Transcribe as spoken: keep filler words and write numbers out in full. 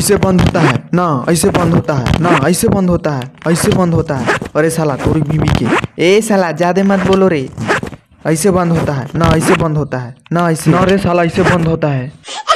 ऐसे बंद होता है ना, ऐसे बंद होता है ना, ऐसे बंद होता है, ऐसे बंद होता है। अरे साला तोरी बीबी के, ए साला ज्यादा मत बोलो रे। ऐसे बंद होता है ना, ऐसे बंद होता है ना, ऐसे ना रे साला ऐसे बंद होता है।